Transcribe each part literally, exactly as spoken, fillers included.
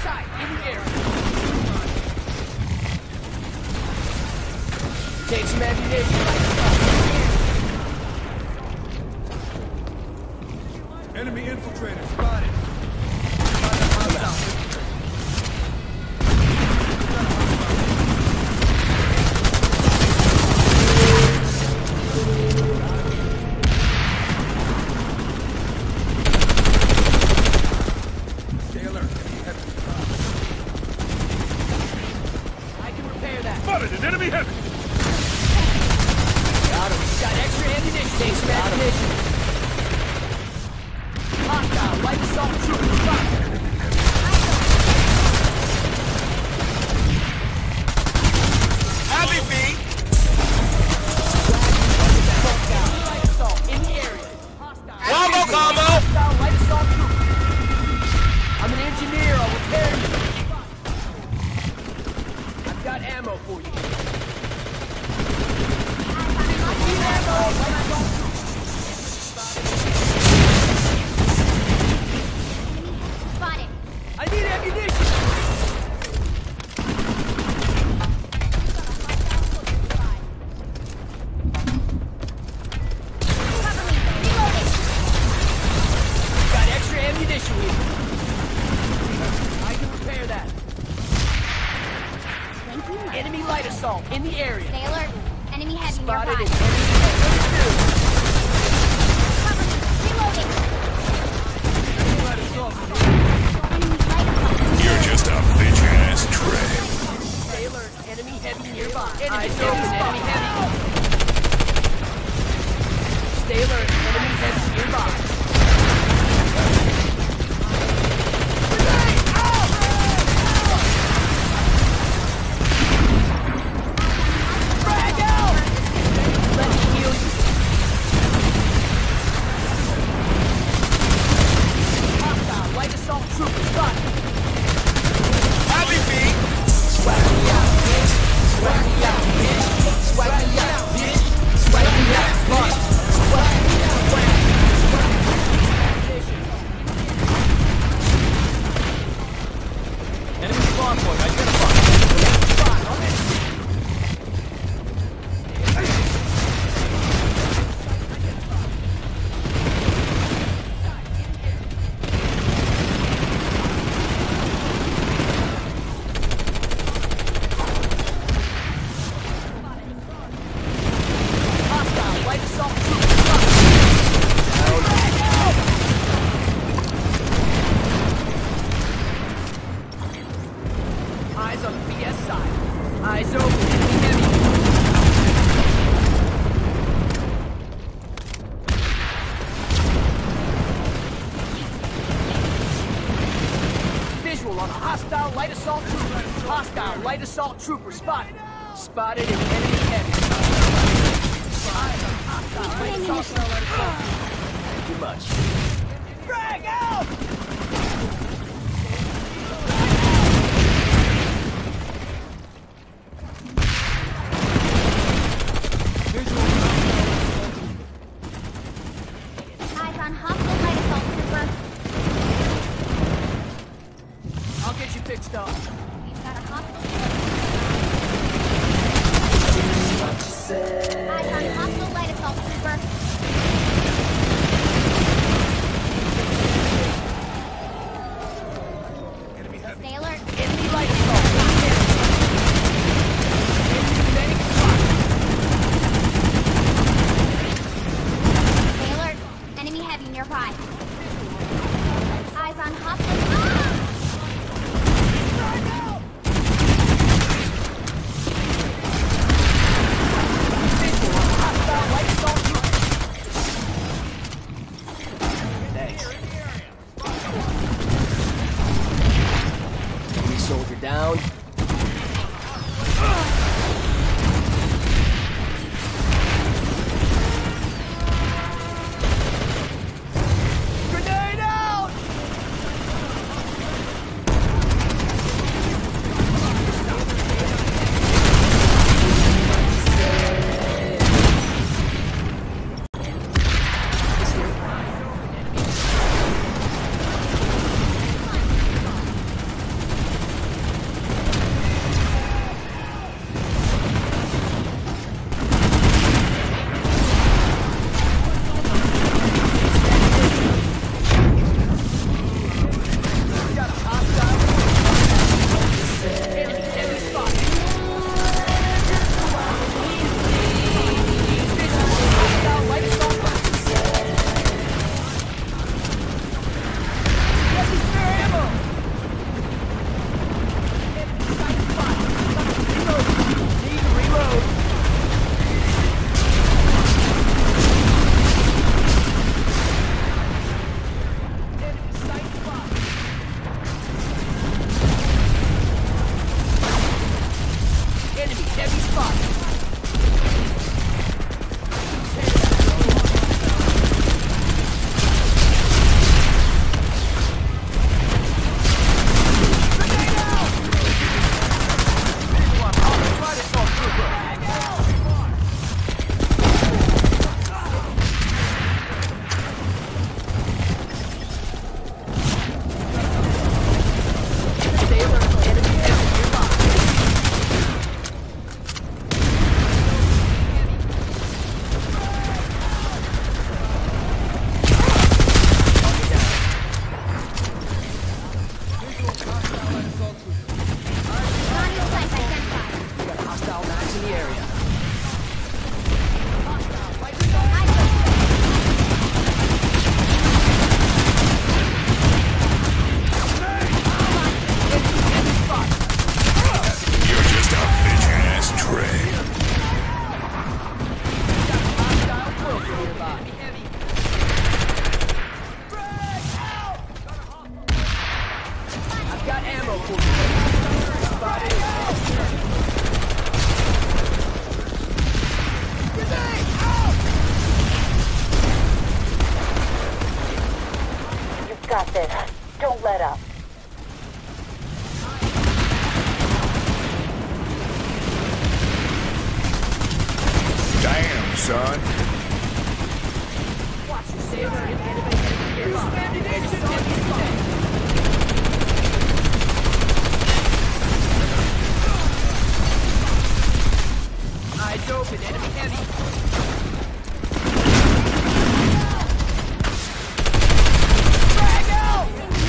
sight in the air. Take some ammunition. Enemy infiltrator spotted. Spotted an enemy heavy! Got him. Got extra ammunition. Take some ammunition. Hostile light assault trooper spotted. Heavy feet! Light assault in the area. Hostile. Combo combo! Hostile light assault trooper. I'm an engineer. I'll repair you. I've got ammo for you. Spotted. I need ammunition! Cover me. Reloading. Got extra ammunition here. I can repair that. Thank you. Enemy light assault in the area. Stay alert. Enemy heavy Spotted nearby. an enemy heavy. Cover me. Reloading. Enemy light assault. You're just a bitch-ass trick. Stay alert. Enemy heavy nearby. Eyes open. Enemy heavy. Stay alert. Enemy heavy nearby. Grenade! Out! Frag out! Let me heal you. Hostile light assault trooper spotted. Heavy feet! Swag me out, bitch. Swag me out, bitch. Swag me out, bitch. Swag me out, smart. Swag me out, swag. Enemy spawn point identified. Spot on this. Hostile light assault trooper spotted. Eyes on the B S side. Eyes open. Enemy heavy. Visual on a hostile light assault trooper. Hostile light assault trooper spotted. Spotted an enemy heavy. Eyes on hostile light assault trooper. Too much. Frag out! Eyes on hostile light assault trooper. I'll get you fixed up. We've got a hostile. Eyes on hostile light assault trooper. Stay alert. Enemy light assault. Enemy medic spotted. Stay alert. Enemy heavy nearby. Eyes on hostile. Ah! Visual on hostile light assault trooper. Thanks. Enemy soldier down. Grenade out! Got ammo for you. Spotted it. You've got this. Don't let up. Damn, son. Watch your sailor. Eyes open, enemy heavy. Frag out!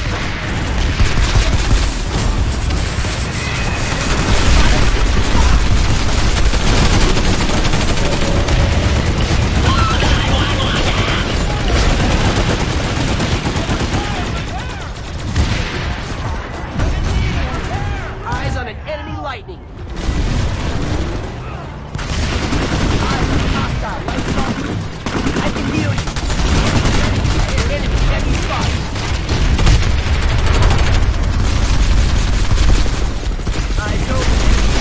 Eyes on an enemy lightning. I can heal you. Enemy, heavy spot. Eyes open.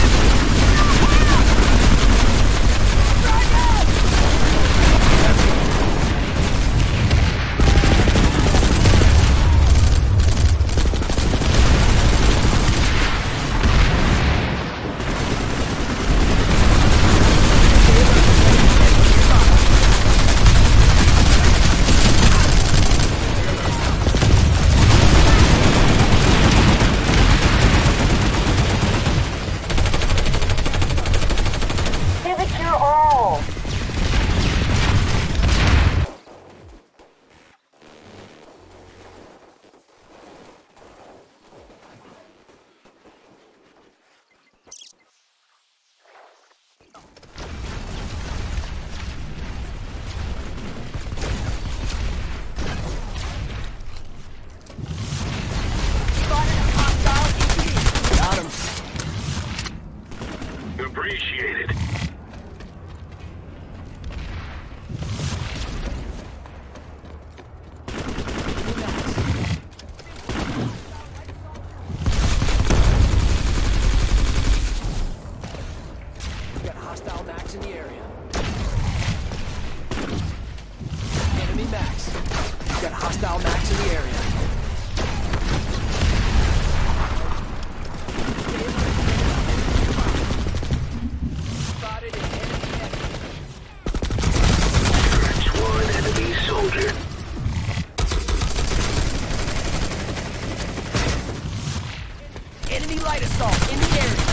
Give it your all. Got him. Appreciated. We got hostile max in the area. Enemy max. We got hostile max in the area. Spotted an enemy heavy. That's one enemy soldier. Enemy light assault in the area.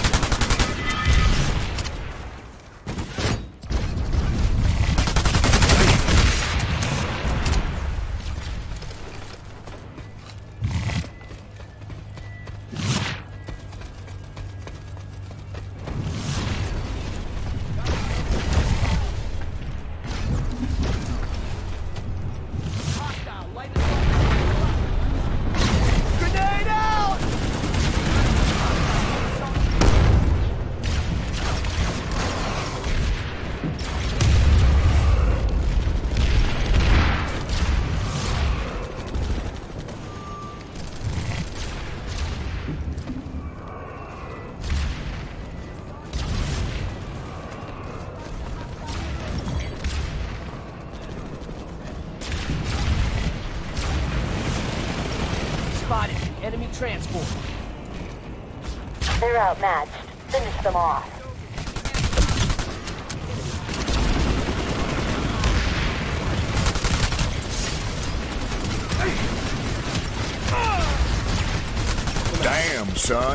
Hostile light assault. Grenade out! Spotted an enemy transport. They're outmatched. Finish them off. Damn, son.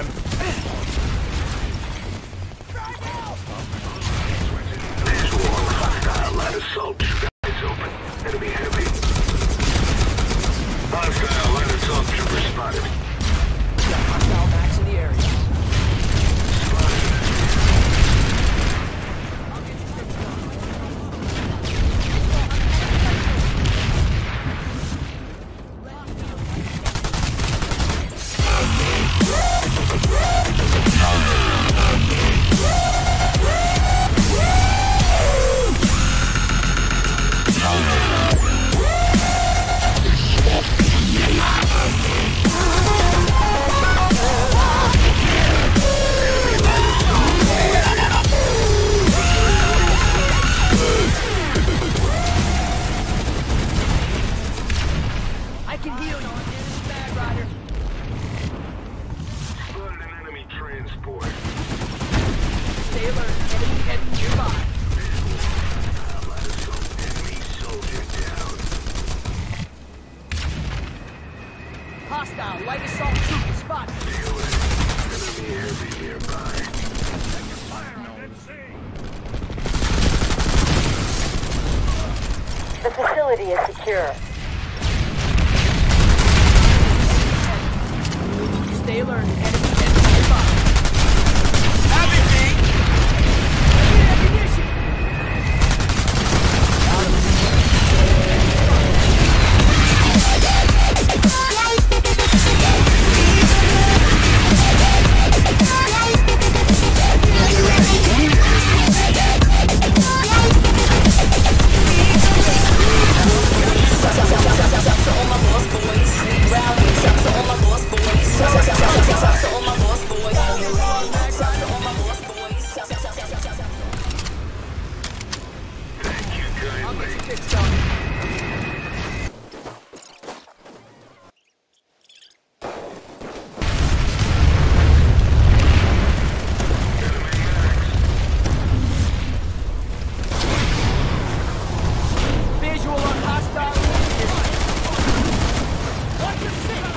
There's one hostile light assault. Eyes open. Enemy heavy. Hostile light assault trooper spotted. We got hostile max in the area. Damn. facility is secure. Stay alert. Enemy enemy nearby. Happy feet. Ammunition. I'll get you fixed up. Visual on hostile. Watch your six.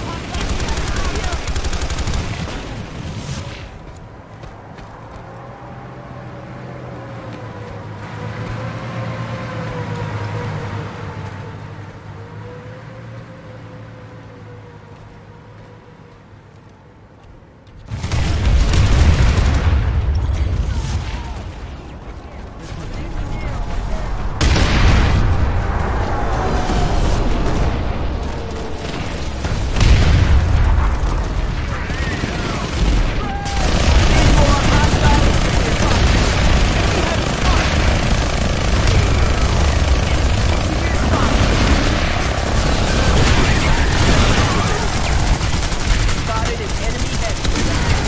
Spotted an enemy heavy.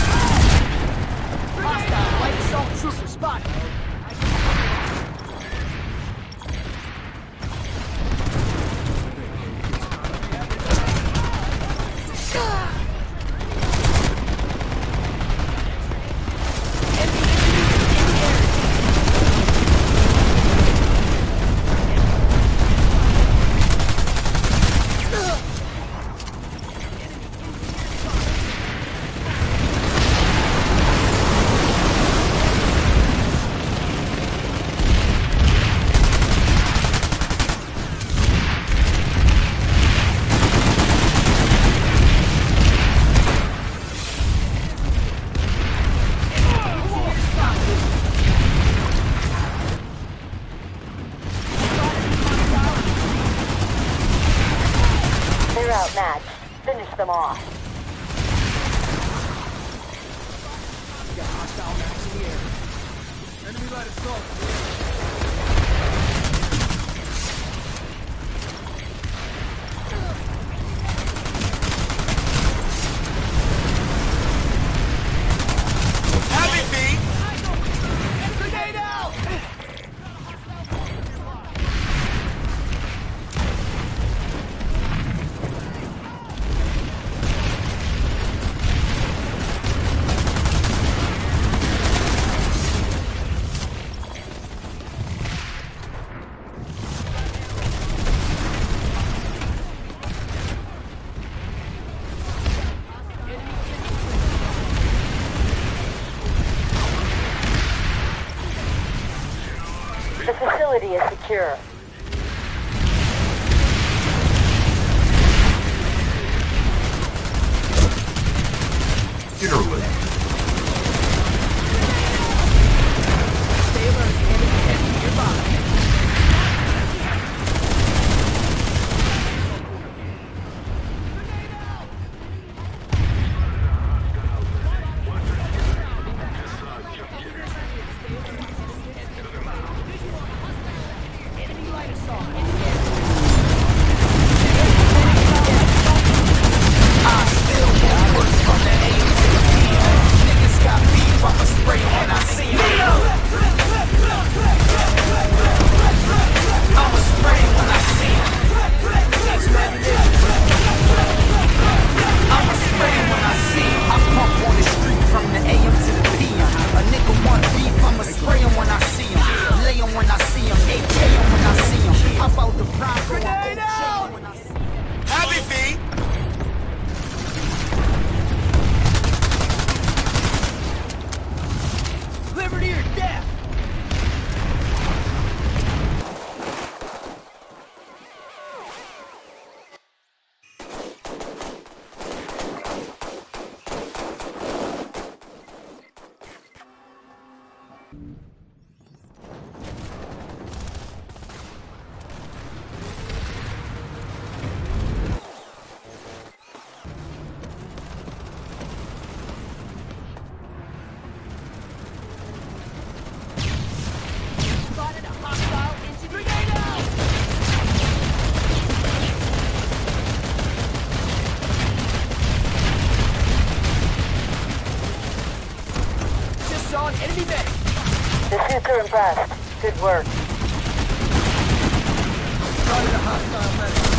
Hostile light assault trooper spotted. They're outmatched. Finish them off. Got hostile max in the air. Enemy light assault. Happy feet. Grenade out! The facility is secure. Interlude. Stay alert. Enemy heavy nearby. Enemy light assault in the air. I still get work from the A to the P. down enemy medic. The suits are impressed. Good work. Spotted a hostile medic.